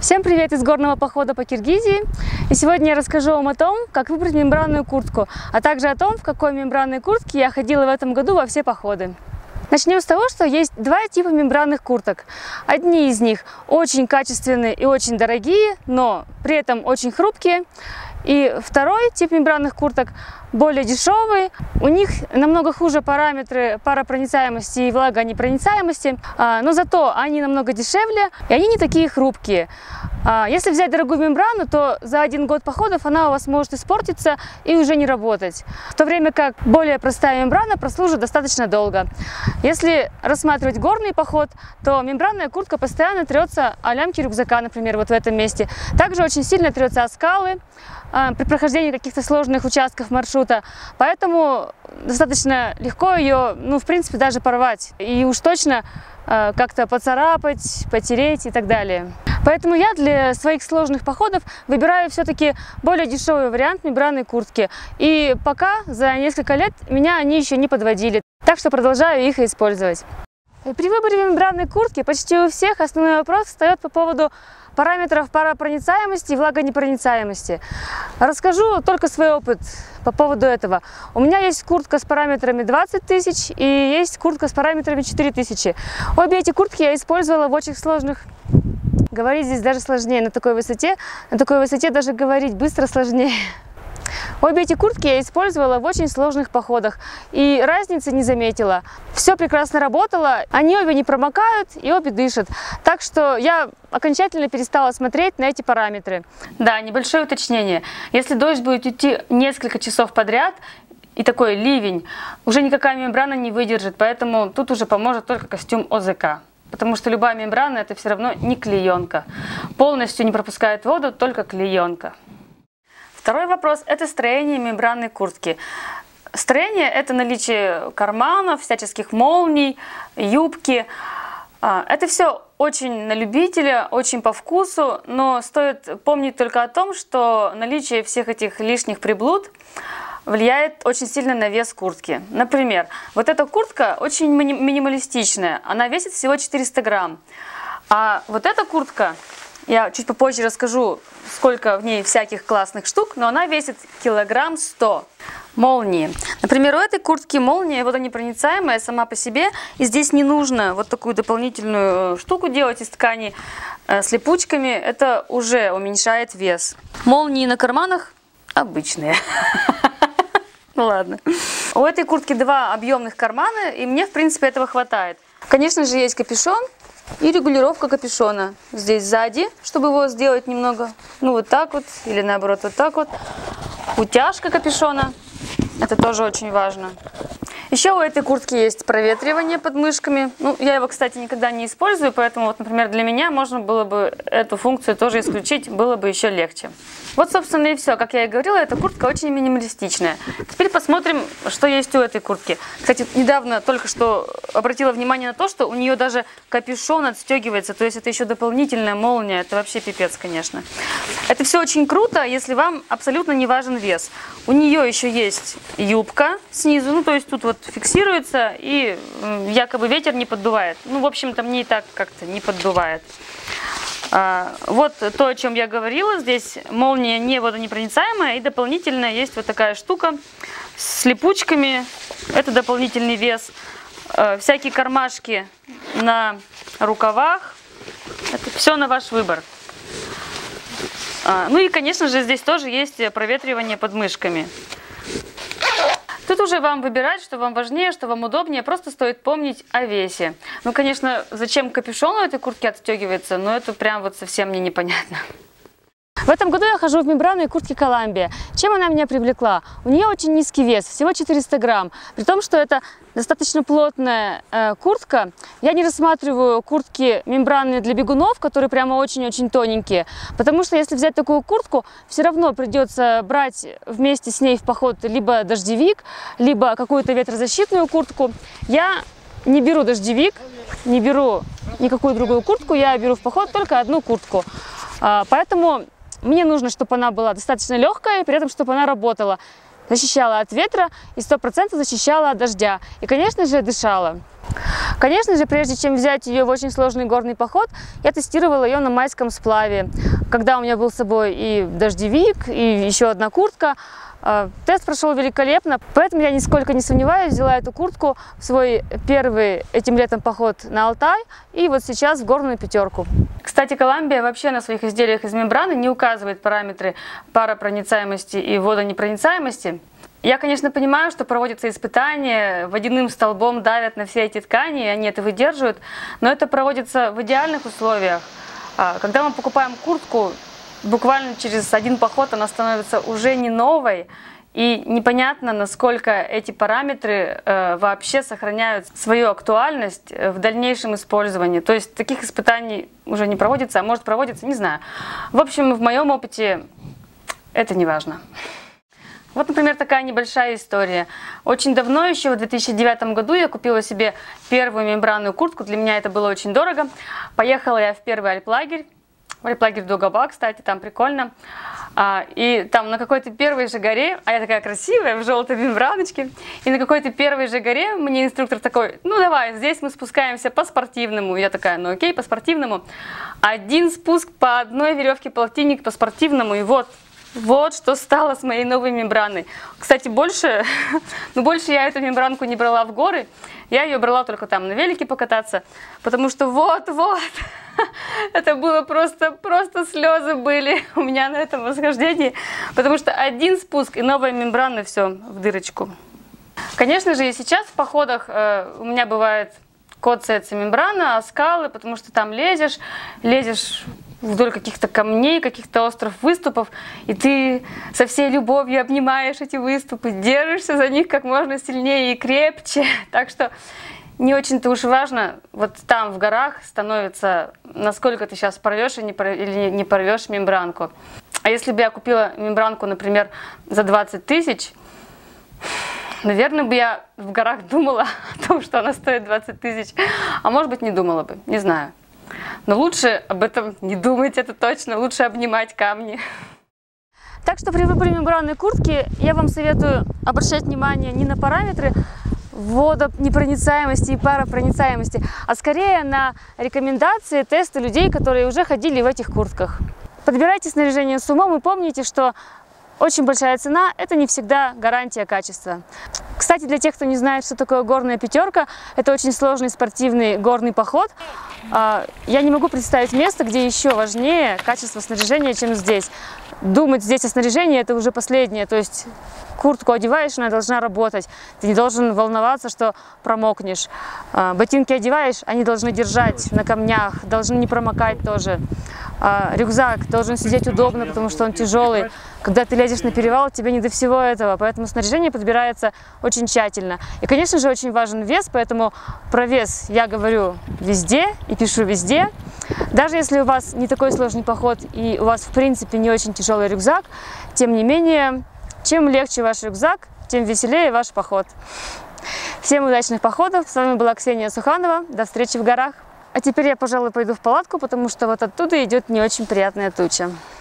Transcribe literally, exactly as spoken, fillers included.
Всем привет из горного похода по Киргизии. И сегодня я расскажу вам о том, как выбрать мембранную куртку, а также о том, в какой мембранной куртке я ходила в этом году во все походы. Начнем с того, что есть два типа мембранных курток. Одни из них очень качественные и очень дорогие, но при этом очень хрупкие. И второй тип мембранных курток более дешевый. У них намного хуже параметры паропроницаемости и влагонепроницаемости, но зато они намного дешевле и они не такие хрупкие. Если взять дорогую мембрану, то за один год походов она у вас может испортиться и уже не работать. В то время как более простая мембрана прослужит достаточно долго. Если рассматривать горный поход, то мембранная куртка постоянно трется о лямки рюкзака, например, вот в этом месте. Также очень сильно трется о скалы при прохождении каких-то сложных участков маршрута, поэтому достаточно легко ее, ну, в принципе, даже порвать и уж точно э, как-то поцарапать, потереть и так далее. Поэтому я для своих сложных походов выбираю все-таки более дешевый вариант мембранной куртки, и пока за несколько лет меня они еще не подводили, так что продолжаю их использовать. И при выборе мембранной куртки почти у всех основной вопрос встает по поводу параметров паропроницаемости и влагонепроницаемости. Расскажу только свой опыт по поводу этого. У меня есть куртка с параметрами двадцать тысяч и есть куртка с параметрами четыре тысячи. Обе эти куртки я использовала в очень сложных... Говорить здесь даже сложнее на такой высоте. На такой высоте даже говорить быстро сложнее. Обе эти куртки я использовала в очень сложных походах и разницы не заметила. Все прекрасно работало, они обе не промокают и обе дышат. Так что я окончательно перестала смотреть на эти параметры. Да, небольшое уточнение. Если дождь будет идти несколько часов подряд и такой ливень, уже никакая мембрана не выдержит, поэтому тут уже поможет только костюм о зэ ка. Потому что любая мембрана это все равно не клеенка. Полностью не пропускает воду, только клеенка. Второй вопрос – это строение мембранной куртки. Строение – это наличие карманов, всяческих молний, юбки. Это все очень на любителя, очень по вкусу, но стоит помнить только о том, что наличие всех этих лишних приблуд влияет очень сильно на вес куртки. Например, вот эта куртка очень минималистичная, она весит всего четыреста грамм. А вот эта куртка, я чуть попозже расскажу, сколько в ней всяких классных штук, но она весит килограмм сто. Молнии. Например, у этой куртки молния водонепроницаемая сама по себе, и здесь не нужно вот такую дополнительную штуку делать из ткани э, с липучками, это уже уменьшает вес. Молнии на карманах обычные. Ну ладно. У этой куртки два объемных кармана, и мне в принципе этого хватает. Конечно же, есть капюшон и регулировка капюшона здесь сзади, чтобы его сделать немного, ну вот так вот, или наоборот вот так вот. Утяжка капюшона, это тоже очень важно. Еще у этой куртки есть проветривание под мышками. Ну, я его, кстати, никогда не использую, поэтому, вот, например, для меня можно было бы эту функцию тоже исключить, было бы еще легче. Вот, собственно, и все. Как я и говорила, эта куртка очень минималистичная. Теперь посмотрим, что есть у этой куртки. Кстати, недавно только что обратила внимание на то, что у нее даже капюшон отстегивается, то есть это еще дополнительная молния. Это вообще пипец, конечно. Это все очень круто, если вам абсолютно не важен вес. У нее еще есть юбка снизу, ну, то есть тут вот фиксируется и якобы ветер не поддувает. Ну, в общем-то, мне и так как-то не поддувает. А, вот то, о чем я говорила. Здесь молния не водонепроницаемая и дополнительно есть вот такая штука с липучками. Это дополнительный вес. А, всякие кармашки на рукавах. Это все на ваш выбор. А, ну и, конечно же, здесь тоже есть проветривание под мышками. Тут уже вам выбирать, что вам важнее, что вам удобнее, просто стоит помнить о весе. Ну, конечно, зачем капюшон у этой куртки отстегивается, но это прям вот совсем мне непонятно. В этом году я хожу в мембранной куртке Коламбия. Чем она меня привлекла? У нее очень низкий вес, всего четыреста грамм. При том, что это достаточно плотная э, куртка. Я не рассматриваю куртки мембранные для бегунов, которые прямо очень-очень тоненькие. Потому что если взять такую куртку, все равно придется брать вместе с ней в поход либо дождевик, либо какую-то ветрозащитную куртку. Я не беру дождевик, не беру никакую другую куртку, я беру в поход только одну куртку. Э, поэтому мне нужно, чтобы она была достаточно легкая, и при этом, чтобы она работала, защищала от ветра и сто процентов защищала от дождя. И, конечно же, дышала. Конечно же, прежде чем взять ее в очень сложный горный поход, я тестировала ее на майском сплаве, когда у меня был с собой и дождевик, и еще одна куртка. Тест прошел великолепно, поэтому я нисколько не сомневаюсь, взяла эту куртку в свой первый этим летом поход на Алтай и вот сейчас в горную пятерку. Кстати, Коламбия вообще на своих изделиях из мембраны не указывает параметры паропроницаемости и водонепроницаемости. Я, конечно, понимаю, что проводятся испытания, водяным столбом давят на все эти ткани, и они это выдерживают, но это проводится в идеальных условиях. Когда мы покупаем куртку, буквально через один поход она становится уже не новой, и непонятно, насколько эти параметры э, вообще сохраняют свою актуальность в дальнейшем использовании. То есть таких испытаний уже не проводится, а может проводится, не знаю. В общем, в моем опыте это не важно. Вот, например, такая небольшая история. Очень давно, еще в две тысячи девятом году, я купила себе первую мембранную куртку. Для меня это было очень дорого. Поехала я в первый альплагерь. Альплагерь Дугаба, кстати, там прикольно. А, и там на какой-то первой же горе, а я такая красивая, в желтой мембраночке, и на какой-то первой же горе мне инструктор такой: ну давай, здесь мы спускаемся по-спортивному. Я такая: ну окей, по-спортивному. Один спуск по одной веревке полтинник по-спортивному, и вот. Вот что стало с моей новой мембраной. Кстати, больше, ну, больше я эту мембранку не брала в горы. Я ее брала только там на велике покататься. Потому что вот-вот, это было просто, просто слезы были у меня на этом восхождении. Потому что один спуск и новая мембрана, все, в дырочку. Конечно же, и сейчас в походах э, у меня бывает коцается мембрана, а скалы, потому что там лезешь, лезешь вдоль каких-то камней, каких-то острых выступов, и ты со всей любовью обнимаешь эти выступы, держишься за них как можно сильнее и крепче. Так что не очень-то уж важно, вот там в горах становится, насколько ты сейчас порвешь или не порвешь мембранку. А если бы я купила мембранку, например, за двадцать тысяч, наверное, бы я в горах думала о том, что она стоит двадцать тысяч, а может быть, не думала бы, не знаю. Но лучше об этом не думать, это точно, лучше обнимать камни. Так что при выборе мембранной куртки я вам советую обращать внимание не на параметры водонепроницаемости и паропроницаемости, а скорее на рекомендации, тесты людей, которые уже ходили в этих куртках. Подбирайте снаряжение с умом и помните, что очень большая цена – это не всегда гарантия качества. Кстати, для тех, кто не знает, что такое горная пятерка, это очень сложный спортивный горный поход. Я не могу представить место, где еще важнее качество снаряжения, чем здесь. Думать здесь о снаряжении – это уже последнее. То есть куртку одеваешь, она должна работать. Ты не должен волноваться, что промокнешь. Ботинки одеваешь, они должны держать на камнях, должны не промокать тоже. Рюкзак должен сидеть удобно, потому что он тяжелый. Когда ты лезешь на перевал, тебе не до всего этого, поэтому снаряжение подбирается очень тщательно. И, конечно же, очень важен вес, поэтому про вес я говорю везде и пишу везде. Даже если у вас не такой сложный поход и у вас, в принципе, не очень тяжелый рюкзак, тем не менее, чем легче ваш рюкзак, тем веселее ваш поход. Всем удачных походов! С вами была Ксения Суханова. До встречи в горах! А теперь я, пожалуй, пойду в палатку, потому что вот оттуда идет не очень приятная туча.